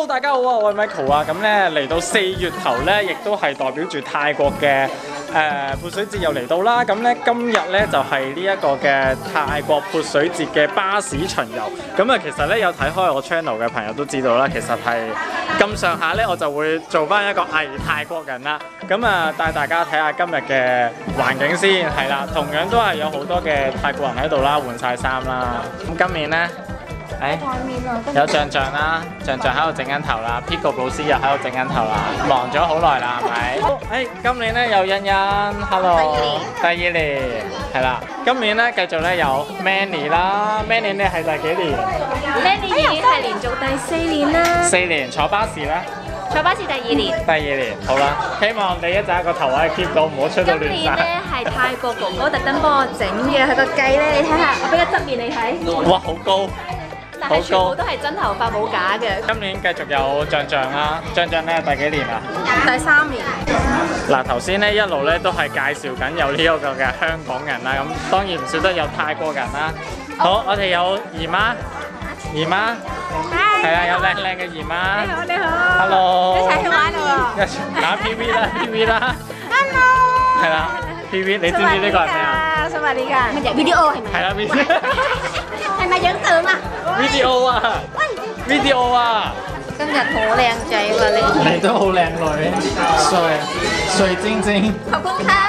大家好啊，我係 Michael 啊，咁咧嚟到4月頭咧，亦都係代表住泰國嘅潑水節又嚟到啦。咁咧今日咧就係呢一個嘅泰國潑水節嘅巴士巡遊。咁啊，其實咧有睇開我 channel 嘅朋友都知道啦，其實係咁上下咧，我就會做翻一個偽泰國人啦。咁啊，帶大家睇下今日嘅環境先，係啦，同樣都係有好多嘅泰國人喺度啦，換晒衫啦。咁今年咧。有象象啦，象象喺度整緊頭啦 ，Pico 老師又喺度整緊頭啦，忙咗好耐啦，係咪？今年咧有欣欣 ，Hello， 第二年，係啦，今年咧繼續咧有 Manny 啦 ，Manny 咧係第幾年 ？Manny 已經係連續第4年啦。 4年坐巴士咧？ 坐巴士第2年。 第2年，好啦，希望你一陣個頭位 keep 到，唔好出到亂晒。 今年咧係泰國哥哥特登幫我整嘅，佢個計咧，你睇下，我俾個側面你睇。 哇，好高！ 但係全部都係真頭髮冇假嘅。 今年繼續有象象啦，象象咧第幾年啊？ 第3年。 嗱，頭先咧一路咧都係介紹緊有呢一個嘅香港人啦，咁當然唔少得有泰國人啦。好，我哋有姨媽，姨媽，係啊，有靚靚嘅姨媽。你好，你好。Hello。一齊去玩咯喎。一齊打 PV 啦 ，PV 啦。Hello。係啦 ，PV， 你知唔知呢個係咩啊？ 我想問你㗎。乜嘢 video 係咪？ 係啦，video。 係咪影相啊 ？video 啊 ，video 啊！ 今日好靚仔喎你。 你都好靚女，水晶晶。 ขอบคุณค่ะ。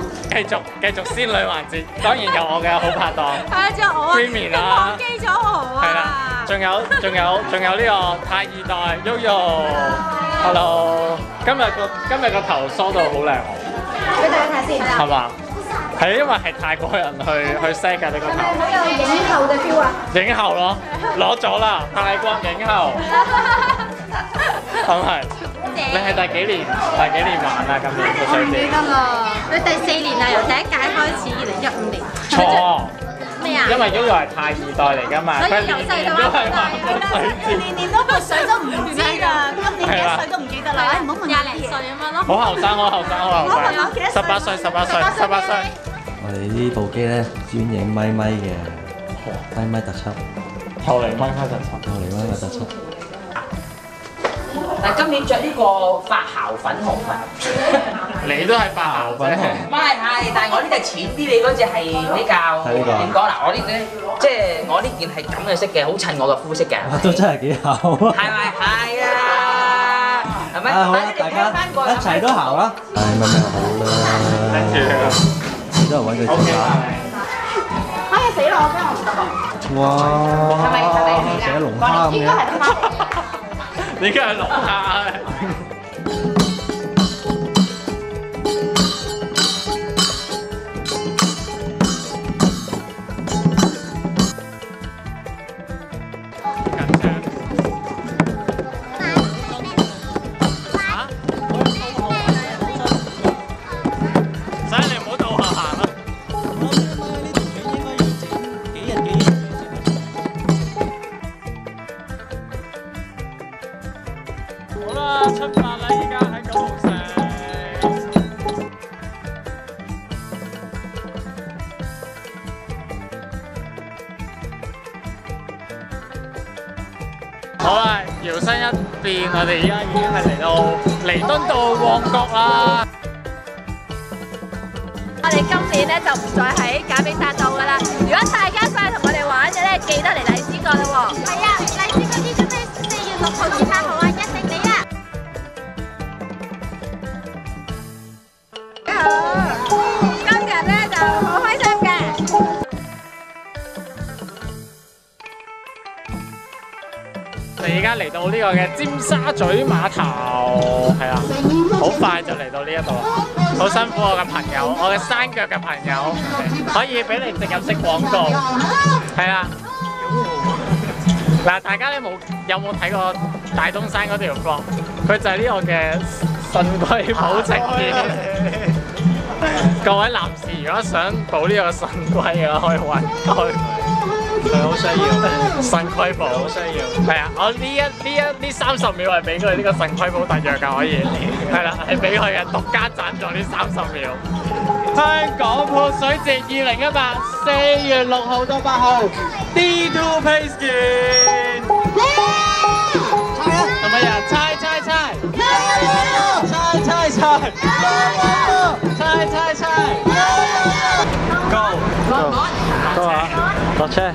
繼續仙女環節，當然有我嘅好拍檔。 係啊，我 Creamy 啦。 忘記咗我啊。 係啦，仲有呢個太二代 Yoyo。Hello， 今日個頭梳到好靚喎。 俾大家睇先。 係嘛？係因為係泰國人去 set 㗎呢個頭。 好有影后嘅 feel 啊！ 影后咯，攞咗啦，泰國影后。係咪？你係第幾年玩啊？今年潑水節？ 唔記得啦，你第4年啦，由第1屆開始，2015年。 錯。 咩啊？ 因為 Yoyo 係太二代嚟㗎嘛，佢年年都係玩潑水節。 年年都潑水都唔知㗎，今年幾歲都唔記得啦，唔好問 20零歲咁樣咯。 好後生，18歲。 我哋呢部機咧專影咪嘅，咪特輯， 後嚟咪特輯。 嗱，今年着呢個發姣粉紅啊！ 你都係發姣粉紅。 唔係，但係我呢隻淺啲，你嗰隻係比較點講嗱？我呢隻即係我呢件係咁嘅色嘅，好襯我嘅膚色嘅。 都真係幾姣。 係咪？係啊，係咪？ 好啦，大家一齊都姣啦。咪好啦。 跟住。 都係揾佢做啦。 哎呀死啦！我驚我唔得喎。 哇！ 係咪寫龍蝦咁應該係龍蝦。 你梗係龍蝦。出發啦！依家喺九龍城。好啦，搖身一變，我哋依家已經係嚟到彌敦道旺角啦。 我哋今年咧就唔再喺賈炳達道噶啦。如果大家想同我哋玩嘅咧，記得嚟荔枝角啦喎。係啊，荔枝角呢個咩4月6號至8號啊，一定嚟啊！今日咧就好開心嘅。 我哋而家嚟到呢個嘅尖沙咀碼頭，係啊，好快就嚟到呢一度啦。好辛苦我嘅朋友，我嘅山腳嘅朋友，可以俾你植入式廣告，係啦。嗱，大家咧有冇睇過大東山嗰條 vlog？ 佢就係呢個嘅腎虧保情結。各位男士如果想保呢個腎虧嘅話，可以揾佢。佢好需要腎虧保，好需要。係啊，我呢30秒係俾佢呢個腎虧保特約㗎，可以。係啦，係俾佢嘅獨家贊助呢30秒。香港潑水節2018 4月6號到8號 D2 Place 見。係啊。 Go 啊！落車。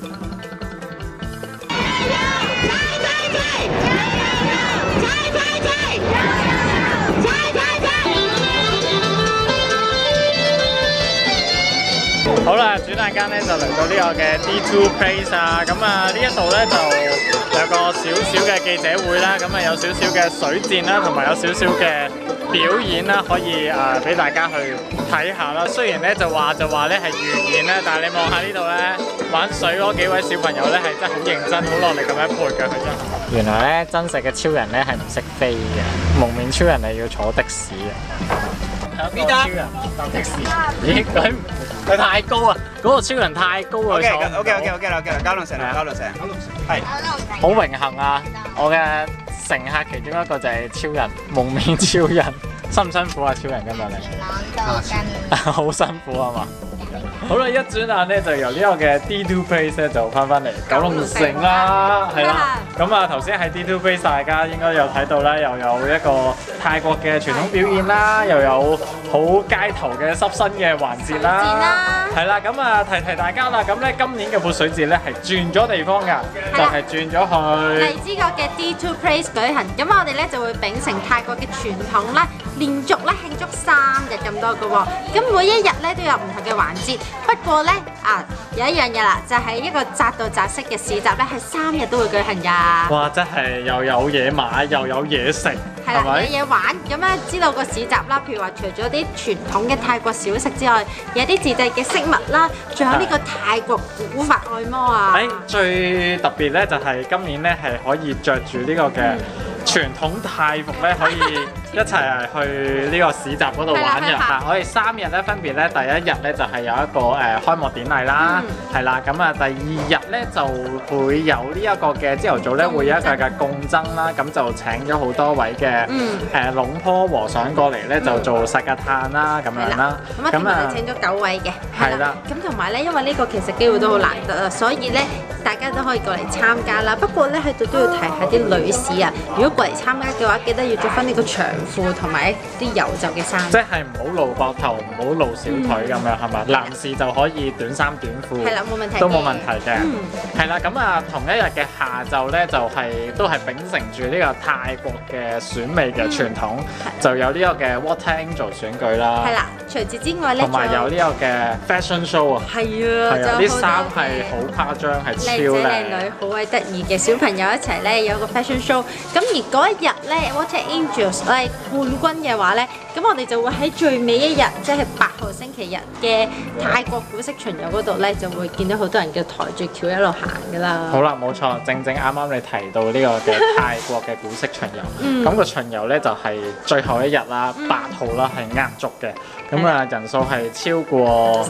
好啦，轉眼間咧就嚟到呢個嘅 D2 Place 啊，咁啊呢一度咧就有個少少嘅記者會啦，咁啊有少少嘅水戰啦，同埋有少少嘅表演啦，可以俾大家去睇下啦。雖然咧就話咧係預演啦，但係你望下呢度咧玩水嗰幾位小朋友咧係真係好認真、好落力咁樣潑㗎，佢真係。原來咧真實嘅超人咧係唔識飛嘅，蒙面超人係要坐的士嘅。邊個超人搭的士？咦，佢太高啊！嗰個超人太高啊 ！OK，交通城，係。 好榮幸啊！我嘅乘客其中一個就係超人，蒙面超人，辛唔辛苦啊？超人今日嚟？好辛苦啊嘛！好啦，一轉眼咧就由呢個嘅 D2 Place 咧就翻嚟九龍城啦，係啦。咁啊頭先喺 D2 Place 大家應該有睇到啦，又有一個泰國嘅傳統表演啦，又有好街頭嘅濕身嘅環節啦，係啦。咁啊提大家啦，咁咧今年嘅潑水節咧係轉咗地方㗎，就係轉咗去荔枝角嘅 D2 Place 舉行。咁我哋咧就會秉承泰國嘅傳統啦，連續咧慶祝3日咁多㗎喎。咁每一日咧都有唔同嘅環節。不過咧有一樣嘢啦，就係一個扎到扎式嘅市集咧，係3日都會舉行㗎。 哇！真係又有嘢買，又有嘢食， 係啦，有嘢玩。咁咧知道個市集啦，譬如話除咗啲傳統嘅泰國小食之外，有啲自製嘅飾物啦，仲有呢個泰國古法按摩啊。 最特別咧就係今年咧係可以着住呢個嘅傳統泰服咧，可以一齊去呢個市集嗰度玩嘅。我哋3日咧分別咧，第一日咧就係有一個開幕典禮啦，係啦。咁啊第2日咧就會有呢一個嘅朝頭早咧會有一個嘅共爭啦，咁就請咗好多位嘅龍坡和尚過嚟咧就做薩格炭啦咁樣啦。 咁啊請咗9位嘅， 係啦。 咁同埋咧，因為呢個其實機會都好難得啊，所以咧大家都可以過嚟參加啦。不過咧喺度都要提下啲女士啊，如果過嚟參加嘅話，記得要着翻呢個長褲同埋啲遊袖嘅衫。 即係唔好露膊頭，唔好露小腿咁樣係嘛？男士就可以短衫短褲， 係啦，冇問題， 都冇問題嘅。係啦，咁啊同一日嘅下晝咧，就係都係秉承住呢個泰國嘅選美嘅傳統，就有呢個嘅 Water Angel 選舉啦。 係啦，除此之外咧， 同埋有呢個嘅 Fashion Show 啊。 係啊， 啲衫係好誇張，係超靚。 靚女，好鬼得意嘅小朋友一齊咧有個 Fashion Show。咁而嗰一日咧 Water Angels 咧冠軍嘅話咧，咁我哋就會喺最尾一日，即係8號星期日嘅泰國古色巡遊嗰度咧，就會見到好多人嘅抬住轎一路行㗎啦。 好啦，冇錯，正啱啱你提到呢個嘅泰國嘅古色巡遊，咁個巡遊咧就係最後一日啦，8號啦，係壓軸嘅。咁啊人數係超過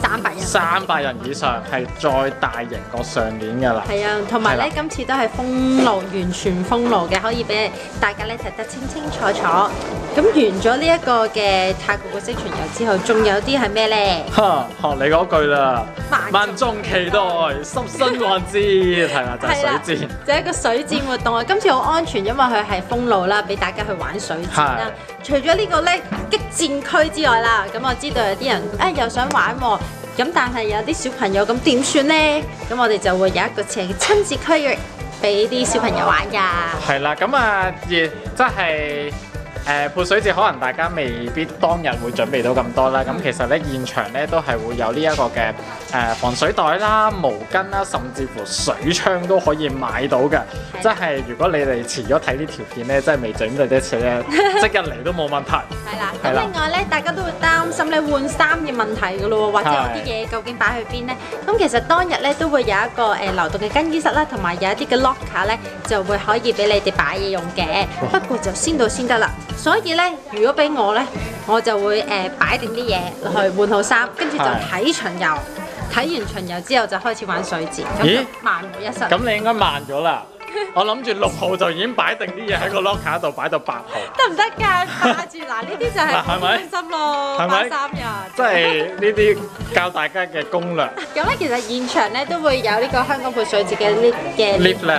300人以上，係再大型過上年㗎啦。 係啊，同埋咧今次都係封路，完全封路嘅，可以俾大家咧睇得清清楚楚。咁完咗呢一個嘅泰國古色巡遊之後，仲有啲係咩咧？ 學你嗰句啦，萬眾期待濕身環節，係啦，就係水戰， 就係一個水戰活動啊！今次好安全，因為佢係封路啦，俾大家去玩水戰啦。除咗呢個咧激戰區之外啦，咁我知道有啲人又想玩喎，咁但係有啲小朋友咁點算咧？咁我哋就會有一個親子區域俾啲小朋友玩㗎。係啦，咁啊，亦即係。潑水節可能大家未必當日會準備到咁多啦，咁其實咧現場咧都係會有呢一個嘅防水袋啦、毛巾啦，甚至乎水槍都可以買到嘅。即係如果你哋遲咗睇呢條片咧，真係未準備得切咧，即日嚟都冇問題。 係啦，咁另外咧，大家都會擔心咧換衫嘅問題㗎咯喎，或者有啲嘢究竟擺去邊咧？咁其實當日咧都會有一個流動嘅更衣室啦，同埋有一啲嘅 locker 咧，就會可以俾你哋擺嘢用嘅。不過就先到先得啦。所以咧，如果俾我咧，我就會擺定啲嘢落去換好衫，跟住就睇巡遊。睇完巡遊之後就開始玩水戰，咁萬無一失。 咁你應該慢咗啦。我諗住6號就已經擺定啲嘢喺個 locker 度，擺到8號。 得唔得㗎？霸住嗱，呢啲就係好開心咯，擺3日。 即係呢啲教大家嘅攻略。 咁咧，其實現場咧都會有呢個香港潑水節嘅 lift 咧。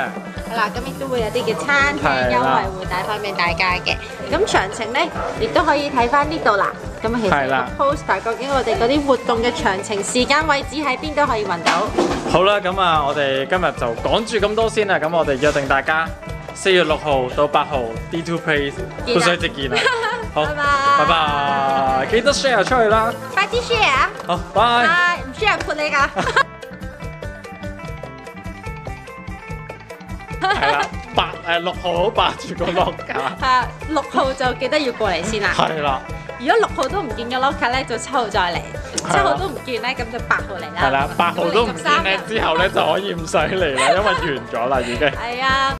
係啦，咁亦都會有啲嘅餐廳優惠會帶翻俾大家嘅。咁詳情咧，亦都可以睇翻呢度啦。咁其實個 poster 究竟我哋嗰啲活動嘅詳情、時間、位置喺邊都可以揾到。 好啦，咁啊，我哋今日就講住咁多先啦。咁我哋約定大家4月6號到8號 D2 Place 潑水節見啦。好， 拜拜， 拜拜，記得 share 出去啦。 快啲 share。 好，拜。 唔 share 潑你㗎。 係啦，6號好霸住個 locker。 係6號就記得要過嚟先啦。 係啦。 如果6號都唔見咗 locker 咧，就7號再嚟。7號都唔見咧，咁就8號嚟啦。 係啦，8號都唔見咧，之後咧就可以唔使嚟啦，因為完咗啦已經。 係啊。